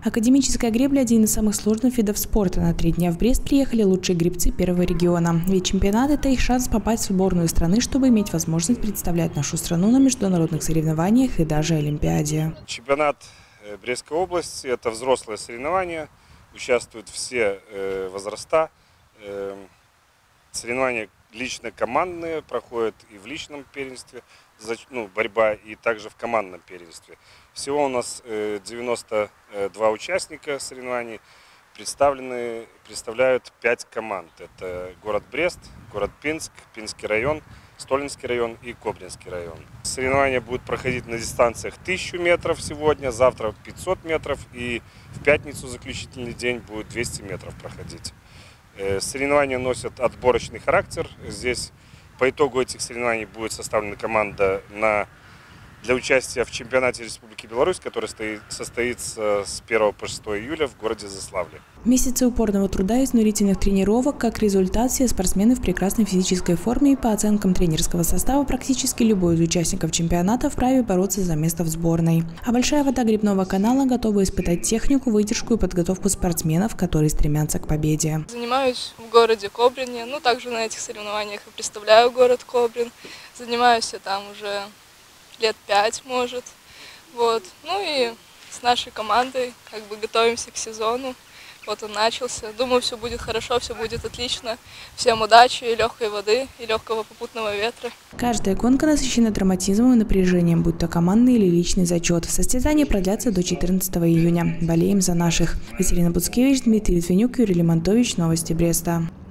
Академическая гребля – один из самых сложных видов спорта. На 3 дня в Брест приехали лучшие гребцы первого региона. Ведь чемпионат – это их шанс попасть в сборную страны, чтобы иметь возможность представлять нашу страну на международных соревнованиях и даже Олимпиаде. Чемпионат Брестской области – это взрослое соревнование. Участвуют все возраста. Соревнования лично-командные проходят и в личном первенстве, борьба, и также в командном первенстве. Всего у нас 92 участника соревнований, представляют 5 команд. Это город Брест, город Пинск, Пинский район, Столинский район и Кобринский район. Соревнования будут проходить на дистанциях 1000 метров сегодня, завтра 500 метров и в пятницу заключительный день будет 200 метров проходить. Соревнования носят отборочный характер. Здесь по итогу этих соревнований будет составлена команда для участия в чемпионате Республики Беларусь, который состоится с 1 по 6 июля в городе Заславле. Месяцы упорного труда и изнурительных тренировок, как результат, все спортсмены в прекрасной физической форме, и по оценкам тренерского состава практически любой из участников чемпионата вправе бороться за место в сборной. А большая вода гребного канала готова испытать технику, выдержку и подготовку спортсменов, которые стремятся к победе. Занимаюсь в городе Кобрине, также на этих соревнованиях и представляю город Кобрин. Занимаюсь я там уже лет 5, может. И с нашей командой готовимся к сезону. Он начался. Думаю, все будет хорошо, все будет отлично. Всем удачи, легкой воды и легкого попутного ветра. Каждая гонка насыщена драматизмом и напряжением, будь то командный или личный зачет. Состязания продлятся до 14 июня. Болеем за наших. Василина Буцкевич, Дмитрий Литвинюк, Юрий Лимонтович. Новости Бреста.